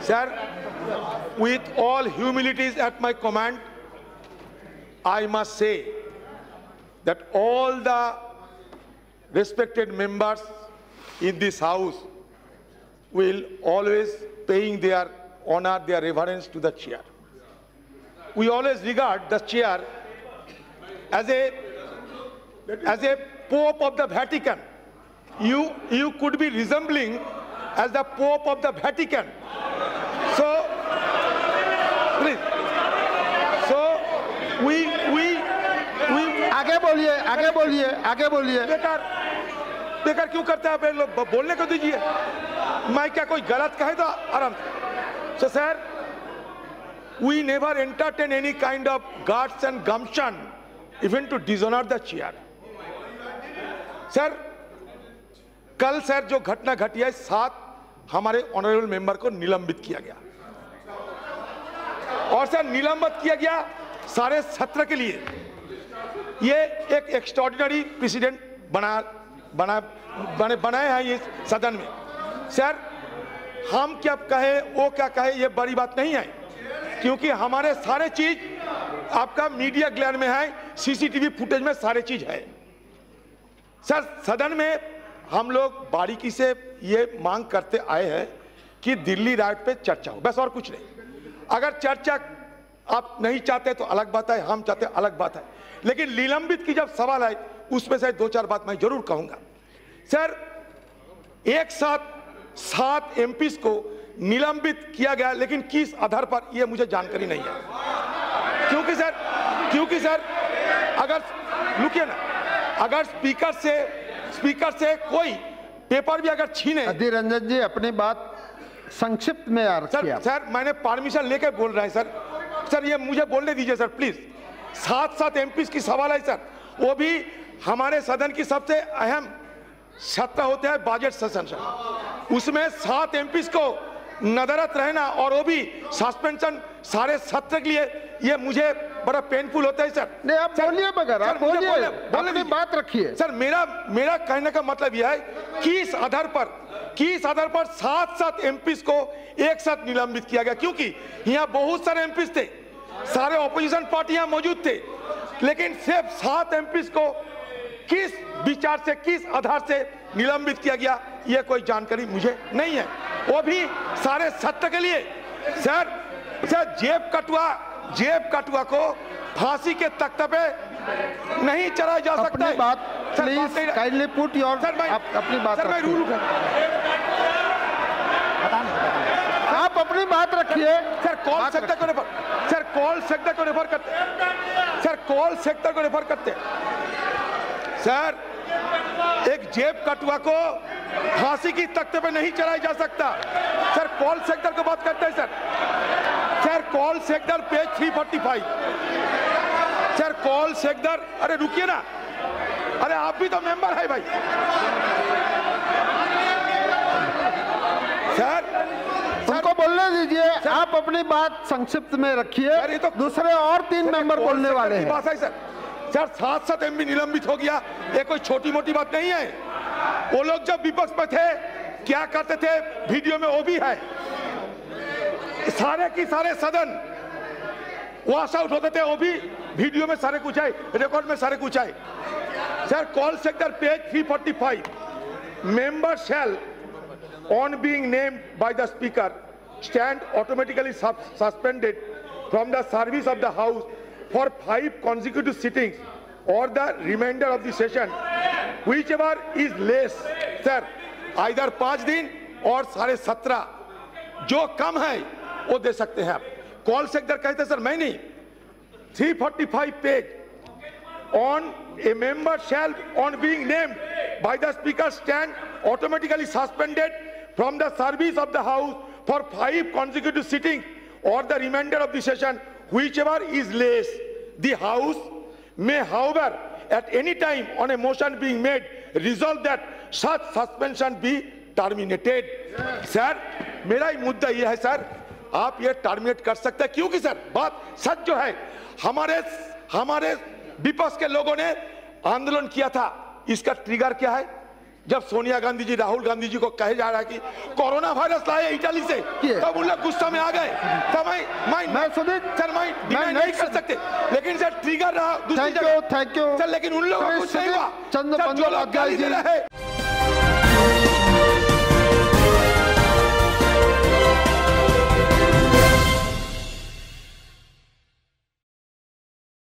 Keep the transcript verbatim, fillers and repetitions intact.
Sir, with all humilities at my command, I must say that all the respected members in this house will always paying their honor, their reverence to the chair. We always regard the chair as a as a Pope of the Vatican. You you could be resembling as the Pope of the Vatican. So please. So we we we आगे बोलिए, आगे बोलिए, आगे बोलिए। बेकार बेकार क्यों करते हैं आप लोग? बोलने को दीजिए। मैं क्या कोई गलत कहे तो आराम से। So sir, we never entertain any kind of guts and gumption even to dishonor the chair. Sir, कल सर जो घटना घटी है, सात हमारे ऑनरेबल मेंबर को निलंबित किया गया और सर निलंबित किया गया सारे सत्र के लिए। ये एक एक्स्ट्राऑर्डिनरी प्रेसिडेंट बना बना बने बनाए हैं ये सदन में। सर, हम क्या कहे वो क्या कहे ये बड़ी बात नहीं है, क्योंकि हमारे सारे चीज आपका मीडिया ग्लैंड में है, सीसीटीवी फुटेज में सारे चीज है। सर, सदन में हम लोग बारीकी से ये मांग करते आए हैं कि दिल्ली राइट पे चर्चा हो, बस और कुछ नहीं। अगर चर्चा आप नहीं चाहते तो अलग बात है, हम चाहते अलग बात है, लेकिन निलंबित की जब सवाल आए उसमें से दो चार बात मैं जरूर कहूंगा। सर, एक साथ सात एमपी को निलंबित किया गया, लेकिन किस आधार पर यह मुझे जानकारी नहीं है। क्योंकि सर क्योंकि सर अगर रुकिए ना, अगर स्पीकर से स्पीकर से कोई पेपर भी अगर छीने। अधीर रंजन जी, अपनी बात संक्षिप्त में यार सर, सर मैंने परमिशन लेकर बोल रहा है सर। सर ये मुझे बोलने दीजिए सर प्लीज। सात सात एमपी की सवाल है सर, वो भी हमारे सदन की सबसे अहम सत्र होते हैं बजट सेशन सर, उसमें सात एमपी को नजरत रहना और वो भी सस्पेंशन सारे सत्र के लिए, ये मुझे बड़ा पेनफुल होता है सर। नहीं, आप बोलिए मगर आप बोलिए, अपनी बात रखिए। सर, मेरा मेरा कहने का मतलब यह है कि इस आधार पर किस आधार पर सात सात एमपी को एक साथ निलंबित किया गया, क्योंकि यहाँ बहुत सारे एमपी थे, सारे ऑपोजिशन पार्टियां मौजूद थे, लेकिन सिर्फ सात एमपी को किस विचार से किस आधार से निलंबित किया गया यह कोई जानकारी मुझे नहीं है, वो भी सारे सत्र के लिए। सर सर जेब कटुआ जेब कटुआ को फांसी के तख्ते पे नहीं चढ़ाया जा सकता है। बात प्लीज काइंडली पुट योर अपनी बात सर, मैं रूल आप अपनी बात रखिए। सर कॉल सेक्टर को रेफर सर कॉल सेक्टर को रेफर करते सर कॉल सेक्टर को रेफर करते सर, एक जेब कटुआ को फांसी की तख्ते पे नहीं चढ़ाया जा सकता। सर कॉल सेक्टर को बात करते हैं sir sir call sector page तीन सौ पैंतालीस। सर कॉल सेक्टर, अरे रुकिए ना, अरे आप भी तो मेंबर है भाई। सर उनको बोलने दीजिए, आप अपनी बात संक्षिप्त में रखिए, तो दूसरे और तीन मेंबर बोलने वाले हैं। बात है सर सर सात सात एमपी निलंबित हो गया, ये कोई छोटी मोटी बात नहीं है। वो लोग जब विपक्ष में थे क्या करते थे, वीडियो में वो भी है, सारे की सारे सदन वॉश आउट होते थे, वो भी वीडियो में सारे कुछ है, रिकॉर्ड में सारे कुछ है। सर कॉल सेक्टर पेज तीन सौ पैंतालीस, member shall on being named by the speaker stand automatically suspended from the service of the house for five consecutive sittings or the remainder of the session, whichever is less. Sir, either पांच दिन और साढ़े सत्रह, जो कम है वो दे सकते हैं आप। कॉल सेक्टर कहते सर, मैं नहीं। तीन सौ पैंतालीस page on a member shall on being named by the speaker stand automatically suspended from the service of the house for five consecutive sittings or the remainder of the session, whichever is less. The house may, however, at any time on a motion being made, resolve that such suspension be terminated. Sir, मेरा ही मुद्दा यह है sir, आप ये terminate कर सकते हैं, क्योंकि सर बात सच जो है, हमारे हमारे विपक्ष के लोगों ने आंदोलन किया था, इसका ट्रिगर क्या है? जब सोनिया गांधी जी राहुल गांधी जी को कहे जा रहा है कि कोरोना वायरस लाए इटली से, तब उन लोग गुस्सा में आ गए। तब मैं मैं मैं सुधीर सर मैं डिनाई नहीं कर सकते, लेकिन सर ट्रिगर रहा दूसरी thank you thank you sir, लेकिन उन लोगों को कुछ नहीं हुआ। चंद्र सर, जो लोग गाली दे रहे हैं